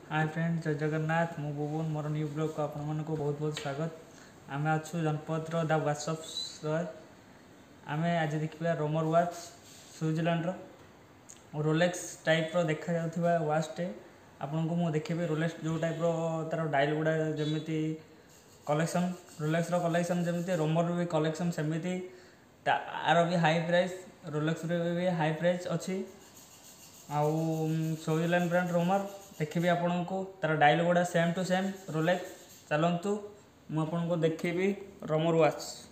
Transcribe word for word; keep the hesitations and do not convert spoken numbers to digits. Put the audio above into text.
Hi friend, जय जगन्नाथ। मु बुबुन more new blog को आपण मन को बहुत बहुत स्वागत। आम अच्छु जनपद द व्हाट्सअप आम आज देखा Roamer watch Switzerland Rolex type रो देखा जाउथिबा वाचटे आपन को मु देखेबी। रोलेक्स जो टाइप रो तार डायल गुड़ा जमी कलेक्शन रोलेक्स रो कलेक्शन जमी रोमर भी कलेक्शन सेमती तार भी हाई प्राइस रोलेक्स भी हाई प्राइस अच्छी आउ स्विट्जरलैंड ब्रांड रोमर देखी आपन को तार डायल गुड़ा सेम टू सेम रोलेक्स। चलतु मुझे देखी रोमर वाच।